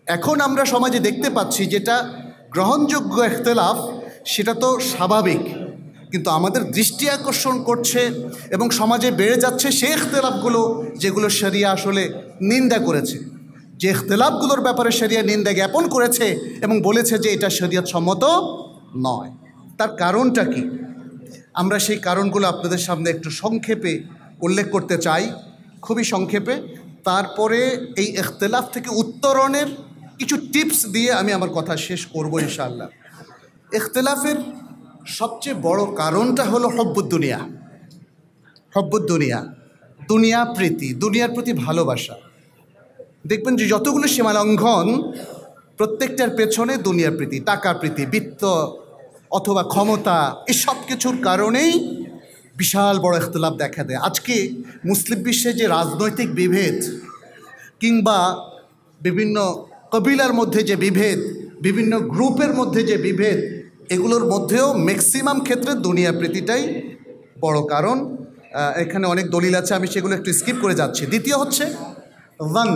এখন আমরা সমাজে দেখতে পাচ্ছি যেটা গ্রহণযোগ্য ইখতিলাফ সেটা তো স্বাভাবিক, কিন্তু আমাদের দৃষ্টি আকর্ষণ করছে এবং সমাজে বেড়ে যাচ্ছে সেই ইখতিলাফগুলো যেগুলো শরিয়া আসলে নিন্দা করেছে, যে ইখতিলাফগুলোর ব্যাপারে শরিয়া নিন্দা জ্ঞাপন করেছে এবং বলেছে যে এটা শরিয়ত সম্মত নয়। তার কারণটা কি? আমরা সেই কারণগুলো আপনাদের সামনে একটু সংক্ষেপে উল্লেখ করতে চাই, খুবই সংক্ষেপে। তারপরে এই ইখতিলাফ থেকে উত্তরণের কিছু টিপস দিয়ে আমি আমার কথা শেষ করব ইনশাআল্লাহ। ইখতিলাফের সবচেয়ে বড় কারণটা হলো হব্বুদ্দুনিয়া। হব্বুদ্দুনিয়া, দুনিয়া প্রীতি, দুনিয়ার প্রতি ভালোবাসা। দেখবেন যে যতগুলো সীমালঙ্ঘন, প্রত্যেকটার পেছনে দুনিয়ার প্রীতি, টাকা প্রীতি, বিত্ত অথবা ক্ষমতা, এই সব কিছুর কারণেই বিশাল বড় ইখতিলাফ দেখা দেয়। আজকে মুসলিম বিশ্বে যে রাজনৈতিক বিভেদ কিংবা বিভিন্ন কবিলার মধ্যে যে বিভেদ, বিভিন্ন গ্রুপের মধ্যে যে বিভেদ, এগুলোর মধ্যেও ম্যাক্সিমাম ক্ষেত্রে দুনিয়া প্রীতিটাই বড় কারণ। এখানে অনেক দলিল আছে, আমি সেগুলো একটু স্কিপ করে যাচ্ছি। দ্বিতীয় হচ্ছে যান।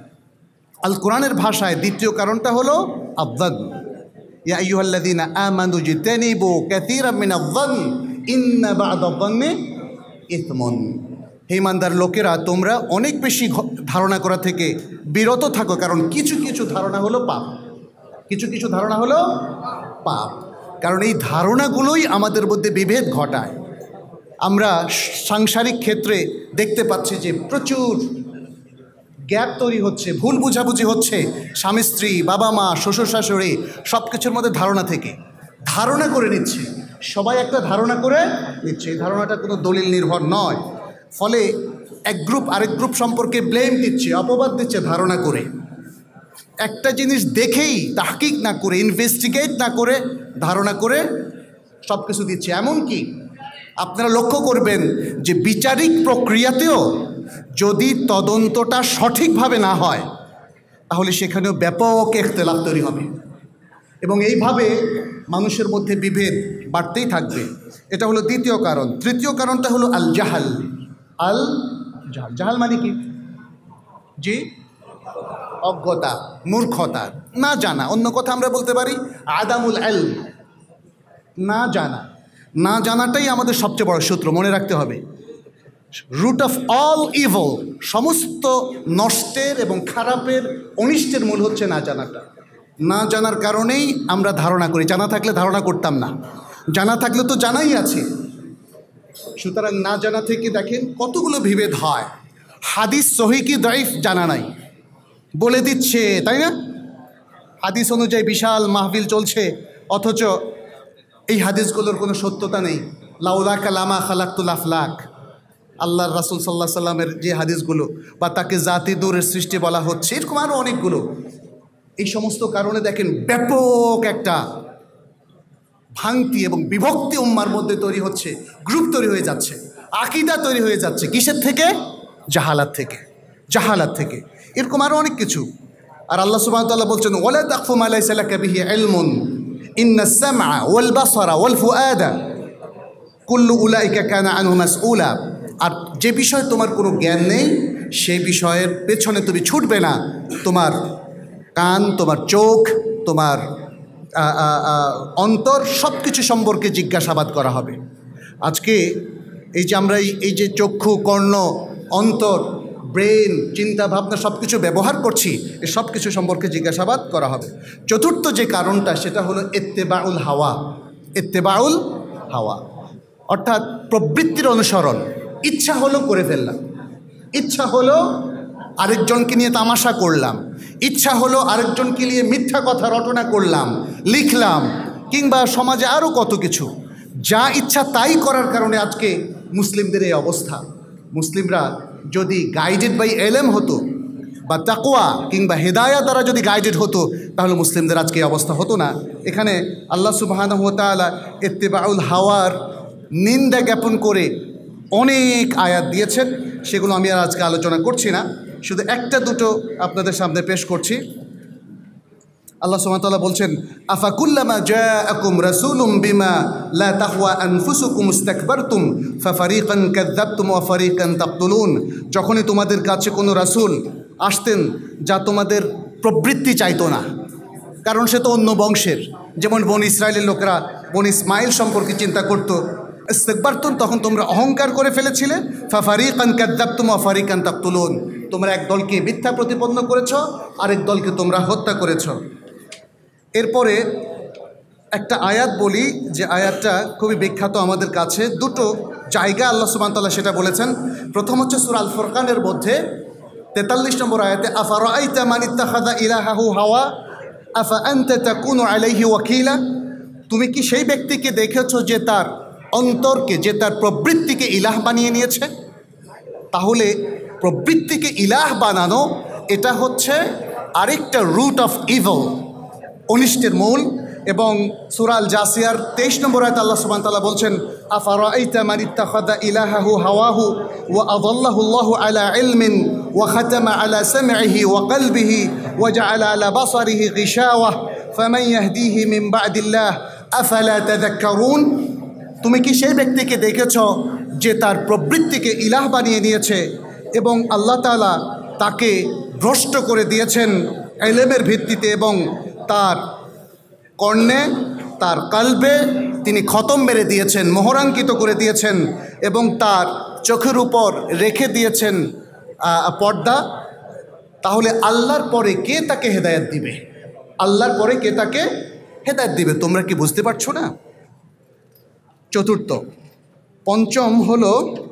আল কোরআনের ভাষায় দ্বিতীয় কারণটা হলো আয-যান। ইয়া আইয়ুহাল্লাযীনা আমানু ইজতানিবু কাসীরাম মিনায-যান ইন্না বা'দায-যান্নি ইসমুন। হে ইমানদার লোকেরা, তোমরা অনেক বেশি ধারণা করা থেকে বিরত থাকো, কারণ কিছু কিছু ধারণা হলো পাপ। কিছু কিছু ধারণা হলো পাপ, কারণ এই ধারণাগুলোই আমাদের মধ্যে বিভেদ ঘটায়। আমরা সাংসারিক ক্ষেত্রে দেখতে পাচ্ছি যে প্রচুর গ্যাপ তৈরি হচ্ছে, ভুল বুঝাবুঝি হচ্ছে স্বামী স্ত্রী, বাবা মা, শ্বশুর শাশুড়ি, সব কিছুর মধ্যে ধারণা থেকে ধারণা করে নিচ্ছে। সবাই একটা ধারণা করে নিচ্ছে, এই ধারণাটা কোনো দলিল নির্ভর নয়। ফলে এক গ্রুপ আরেক গ্রুপ সম্পর্কে ব্লেম দিচ্ছে, অপবাদ দিচ্ছে ধারণা করে। একটা জিনিস দেখেই তাহকিক না করে, ইনভেস্টিগেট না করে ধারণা করে সব কিছু দিচ্ছে। এমনকি আপনারা লক্ষ্য করবেন যে বিচারিক প্রক্রিয়াতেও যদি তদন্তটা সঠিকভাবে না হয়, তাহলে সেখানেও ব্যাপক ইখতিলাফ তৈরি হবে এবং এইভাবে মানুষের মধ্যে বিভেদ বাড়তেই থাকবে। এটা হলো দ্বিতীয় কারণ। তৃতীয় কারণটা হলো আল জাহাল। আল জাহাল, জাহাল মানে কি? জি, অজ্ঞতা, মূর্খতা, না জানা। অন্য কথা আমরা বলতে পারি আদামুল ইলম, না জানা। না জানাটাই আমাদের সবচেয়ে বড় শত্রু, মনে রাখতে হবে। রুট অফ অল ইভল, সমস্ত নষ্টের এবং খারাপের অনিষ্টের মূল হচ্ছে না জানাটা। না জানার কারণেই আমরা ধারণা করি, জানা থাকলে ধারণা করতাম না, জানা থাকলে তো জানাই আছে। সুতরাং না জানা থেকে দেখেন কতগুলো বিভেদ হয়। হাদিস সহি কি দাইফ জানা নাই, বলে দিচ্ছে, তাই না? হাদিস অনুযায়ী বিশাল মাহফিল চলছে, অথচ এই হাদিসগুলোর কোনো সত্যতা নেই। লাউলা কালামা খালাকতুল আফলাক, আল্লাহর রাসূল সাল্লাল্লাহু আলাইহি সাল্লামের যে হাদিসগুলো, বা তাকে জাতি দূরের সৃষ্টি বলা হচ্ছে, এরকম আরও অনেকগুলো। এই সমস্ত কারণে দেখেন ব্যাপক একটা ভাঙতি এবং বিভক্তি উম্মার মধ্যে তৈরি হচ্ছে, গ্রুপ তৈরি হয়ে যাচ্ছে, আকীদা তৈরি হয়ে যাচ্ছে। কিসের থেকে? জাহালাত থেকে, জাহালাত থেকে। এরকম আরও অনেক কিছু। আর আল্লাহ সুবহানাহু ওয়া তাআলা বলছেন, ওয়ালা তাকফু মা লাইসা লাকা বিহি ইলমুন ইন্নাস সামআ ওয়াল বাসারা ওয়াল ফুআদা কুল্লু উলাইকা কানা আনহু মাসউলা। আর যে বিষয়ে তোমার কোনো জ্ঞান নেই, সেই বিষয়ের পেছনে তুমি ছুটবে না। তোমার কান, তোমার চোখ, তোমার অন্তর, সব কিছু সম্পর্কে জিজ্ঞাসাবাদ করা হবে। আজকে এই যে আমরা এই যে চক্ষু, কর্ণ, অন্তর, ব্রেন, চিন্তা ভাবনা সব কিছু ব্যবহার করছি, এই সব কিছু সম্পর্কে জিজ্ঞাসাবাদ করা হবে। চতুর্থ যে কারণটা, সেটা হলো ইত্তেবাউল হাওয়া। ইত্তেবাউল হাওয়া অর্থাৎ প্রবৃত্তির অনুসরণ। ইচ্ছা হলো করে ফেললাম, ইচ্ছা হলো আরেকজনকে নিয়ে তামাশা করলাম, ইচ্ছা হলো আরেকজনকে নিয়ে মিথ্যা কথা রটনা করলাম, লিখলাম, কিংবা সমাজে আরও কত কিছু। যা ইচ্ছা তাই করার কারণে আজকে মুসলিমদের এই অবস্থা। মুসলিমরা যদি গাইডেড বাই এলেম হতো, বা তাকওয়া কিংবা হেদায়া দ্বারা যদি গাইডেড হতো, তাহলে মুসলিমদের আজকে এই অবস্থা হতো না। এখানে আল্লাহ সুবহানাহু ওয়া তাআলা ইত্তিবাউল হাওয়ার নিন্দা জ্ঞাপন করে অনেক আয়াত দিয়েছেন, সেগুলো আমি আর আজকে আলোচনা করছি না, শুধু একটা দুটো আপনাদের সামনে পেশ করছি। আল্লাহ সুবহানাহু ওয়া তাআলা বলছেন, আফাকুল্লামা জাআকুম রাসূলুম বিমা লা তাহওয়া আনফুসুকুম ইস্তাকবারতুম ফাফারিকান কাযযাবতুম ওয়া ফারিকান তাকতুলুন। যখনই তোমাদের কাছে কোনো রাসূল আসতেন যা তোমাদের প্রবৃত্তি চাইতো না, কারণ সে তো অন্য বংশের। যেমন বন ইসরায়েলের লোকেরা বন ইসমাইল সম্পর্কে চিন্তা করতো। ইস্তেকবারতুম, তখন তোমরা অহংকার করে ফেলেছিলে। ফাফারিকান কাযযাবতুম ওয়া ফারিকান তাকতুলুন, তোমরা এক দলকে মিথ্যা প্রতিপন্ন করেছ, আরেক দলকে তোমরা হত্যা করেছ। এরপরে একটা আয়াত বলি, যে আয়াতটা খুবই বিখ্যাত আমাদের কাছে। দুটো জায়গা আল্লাহ সুবহানাহু ওয়া তাআলা সেটা বলেছেন। প্রথম হচ্ছে সূরা আল ফুরকানের মধ্যে 43 নম্বর আয়াতে, আফারাআইতা মান ইত্তাখাযা ইলাহাহু হাওয়া আফা আনতা তাকুনু আলাইহি ওয়াকিলা, তুমি কি সেই ব্যক্তিকে দেখেছো যে তার অন্তরকে, যে তার প্রবৃত্তিকে ইলাহ বানিয়ে নিয়েছে? তাহলে প্রবৃত্তিকে ইলাহ বানানো এটা হচ্ছে আরেকটা রুট অফ ইভল, অনিষ্টের মূল। এবং সূরা আল জাসিয়ার 23 নম্বর আয়াতে আল্লাহ সুবহানাহু ওয়া তাআলা বলছেন, আফারাআইতা মান ইত্তাখাযা ইলাহাহু হাওয়াহু ওয়া আযাল্লাহু আল্লাহু আলা ইলমিন ওয়া খাতামা আলা সামইহি ওয়া কলবিহি ওয়া জাআলা আলা বাসারিহি গিশাওয়াহ ফামান ইয়াহদিহি মিন বা'দিল্লাহ আফালা তাযাক্কারুন, তুমি কি সেই ব্যক্তিকে দেখেছ যে তার প্রবৃত্তিকে ইলাহ বানিয়ে নিয়েছে এবং আল্লাহ তাআলা তাকে ভ্রষ্ট করে দিয়েছেন ইলমের ভিত্তিতে, এবং তার কর্ণে, তার কলবে তিনি খতম মেরে দিয়েছেন, মোহরাঙ্কিত করে দিয়েছেন, এবং তার চোখের উপর রেখে দিয়েছেন পর্দা। তাহলে আল্লাহর পরে কে তাকে হেদায়েত দিবে? আল্লাহর পরে কে তাকে হেদায়েত দিবে? তোমরা কি বুঝতে পারছো না? চতুর্থ, পঞ্চম হলো